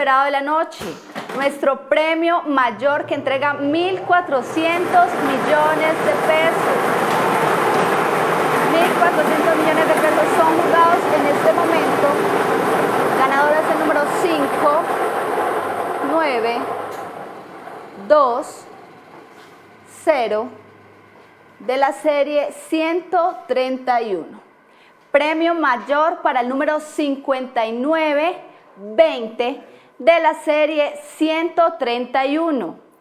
esperado de la noche, nuestro premio mayor que entrega 1.400 millones de pesos. 1.400 millones de pesos son jugados en este momento. Ganador es el número 5, 9, 2, 0 de la serie 131. Premio mayor para el número 5920 de la serie 131.